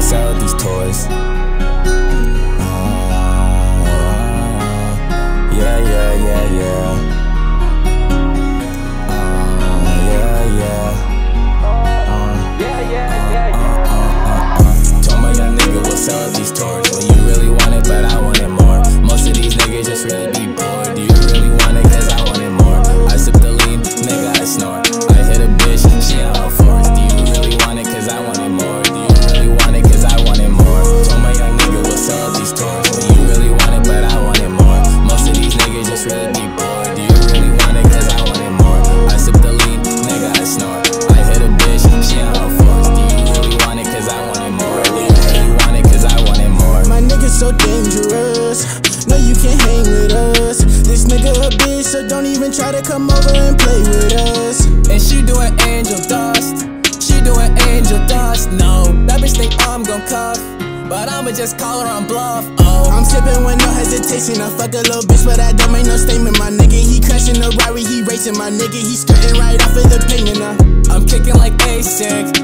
sell these toys. Yeah, yeah, yeah, yeah. Told my young nigga we'll sell these toys. Well, you really want it, but I want it more. Most of these niggas just really be bored. Do you really want it? Cause I want it more. I sip the lean, nigga, I snore. I hit a bitch, she on all fours. Do you really want it? Cause I want it more. Do you really want it? Cause I want it more. Told my young nigga we'll sell these toys. Well, you really want it, but I want it more. Most of these niggas just really be bored. Do you really want it? Cause I want it more. I sip the lean, nigga, I snore. I hit a bitch, she on all fours. Do you really want it? Cause I want it more. Do you really want it? Cause I want it more. My nigga's so dangerous. No, you can't hang with us. This nigga a bitch, so don't even try to come over and play with us. And she doing angel dust. She doing angel dust. No, that bitch think I'm gon' cuff, but I'ma just call her on bluff. Oh, I'm sipping with no hesitation. I fuck a little bitch, but I don't make no statement. My nigga, he crashing the Rari, he racing. My nigga, he skirting right off of the pavement. I'm kicking like A6.